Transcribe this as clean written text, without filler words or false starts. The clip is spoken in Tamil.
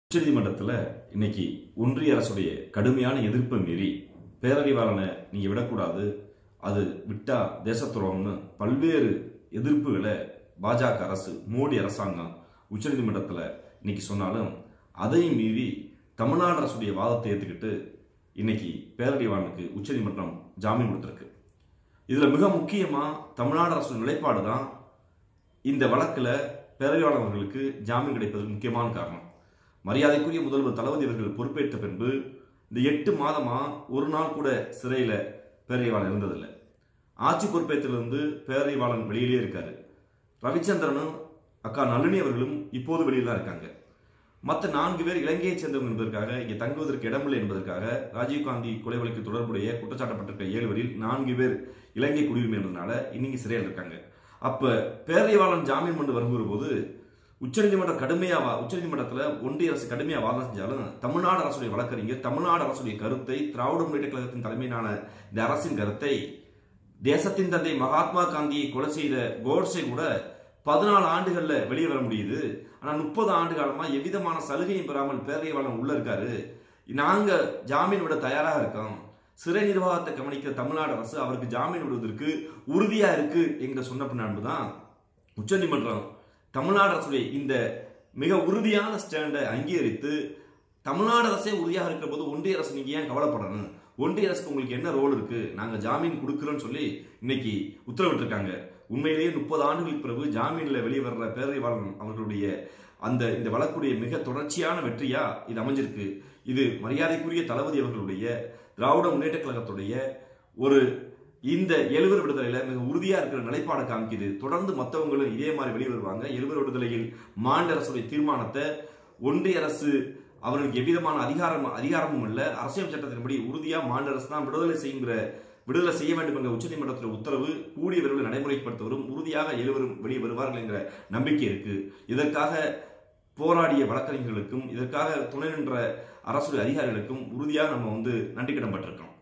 உச்சநீதிமன்றத்தில் இன்னைக்கு ஒன்றிய அரசுடைய கடுமையான எதிர்ப்பை மீறி பேரறிவாளனை நீங்க விடக்கூடாது, அது விட்டா தேசத்துரோகம்னு பல்வேறு எதிர்ப்புகளை பாஜக அரசு, மோடி அரசாங்கம் உச்சநீதிமன்றத்தில் இன்னைக்கு சொன்னாலும் அதையும் மீறி தமிழ்நாடு அரசுடைய வாதத்தை ஏற்றுக்கிட்டு இன்னைக்கு பேரறிவாளனுக்கு உச்சநீதிமன்றம் ஜாமீன் கொடுத்திருக்கு. இதுல மிக முக்கியமா தமிழ்நாடு அரசு நிலைப்பாடு தான் இந்த வழக்குல பேரறிவாளன் அவர்களுக்கு ஜாமீன் கிடைப்பதற்கு முக்கியமான காரணம். மரியாதைக்குரிய முதல்வர் தளபதி அவர்கள் பொறுப்பேற்ற பின்பு இந்த 8 மாதமா ஒரு நாள் கூட சிறையில பேரறிவாளன் இருந்ததில்லை. ஆட்சி பொறுப்பேற்றிலிருந்து பேரறிவாளன் வெளியிலே இருக்காரு. ரவிச்சந்திரனும் அக்கா நளினி அவர்களும் இப்போது வெளியில் தான் இருக்காங்க. மற்ற 4 பேர் இலங்கையை சேர்ந்தவங்க என்பதற்காக இங்கே தங்குவதற்கு இடமில்லை என்பதற்காக ராஜீவ்காந்தி கொலை வழக்கு தொடர்புடைய குற்றச்சாட்டப்பட்டிருக்க 7 பேரில் 4 பேர் இலங்கை குடியுரிமை என்றதுனால இன்னைக்கு சிறையில் இருக்காங்க. அப்ப பேரறிவாளன் ஜாமீன் கொண்டு வருகிற போது உச்சநீதிமன்றத்தில் ஒன்றிய அரசு கடுமையா வாதம் செஞ்சாலும் தமிழ்நாடு அரசுடைய வழக்கறிஞர் தமிழ்நாடு அரசுடைய கருத்தை, திராவிட முன்னேற்ற கழகத்தின் தலைமையிலான இந்த அரசின் கருத்தை, தேசத்தின் தந்தை மகாத்மா காந்தியை கொலை செய்த கோட்ஸே கூட 14 ஆண்டுகள்ல வெளியே வர முடியுது. ஆனா 30 ஆண்டு காலமா எவ்விதமான சலுகையும் பெறாமல் பேரறிவாளன் உள்ள இருக்காரு. நாங்க ஜாமீன் விட தயாராக இருக்கோம். சிறை நிர்வாகத்தை கவனிக்கிற தமிழ்நாடு அரசு அவருக்கு ஜாமீன் விடுவதற்கு உறுதியா இருக்கு என்கிற சொன்ன பின்னால்தான் உச்சநீதிமன்றம் தமிழ்நாடு அரசுடைய இந்த மிக உறுதியான ஸ்டாண்டை அங்கீகரித்து, தமிழ்நாடு அரசே உறுதியாக இருக்கிற போது ஒன்றிய அரசு நீங்க ஏன் கவலைப்படணும், ஒன்றிய அரசுக்கு உங்களுக்கு என்ன ரோல் இருக்கு, நாங்க ஜாமீன் கொடுக்கிறோம்னு சொல்லி இன்னைக்கு உத்தரவிட்டிருக்காங்க. உண்மையிலேயே 30 ஆண்டுகளுக்கு பிறகு ஜாமீன்ல வெளியே வர்ற பேரறிவாளன் அவர்களுடைய இந்த வழக்குடைய மிக தொடர்ச்சியான வெற்றியா இது அமைஞ்சிருக்கு. இது மரியாதைக்குரிய தளபதி அவர்களுடைய திராவிட முன்னேற்ற கழகத்துடைய ஒரு இந்த 7 பேர் விடுதலையில மிக உறுதியா இருக்கிற நிலைப்பாடை காமிக்குது. தொடர்ந்து மற்றவங்களும் இதே மாதிரி வெளியே வருவாங்க. 7 பேர் விடுதலையில் மாநில அரசுடைய தீர்மானத்தை ஒன்றிய அரசு அவர்களுக்கு எவ்விதமான அதிகாரமும் இல்லை, அரசியல் சட்டத்தின்படி உறுதியா மாநில அரசு தான் விடுதலை செய்ய வேண்டும் என்ற உச்சநீதிமன்றத்தில் உத்தரவு கூடிய விரைவில் நடைமுறைப்படுத்த வரும். உறுதியாக 7 பேரும் வெளியே வருவார்கள் என்கிற நம்பிக்கை இருக்கு. இதற்காக போராடிய வழக்கறிஞர்களுக்கும் இதற்காக துணை நின்ற அரசுடைய அதிகாரிகளுக்கும் உறுதியாக நம்ம நன்றி கடன் பட்டிருக்கோம்.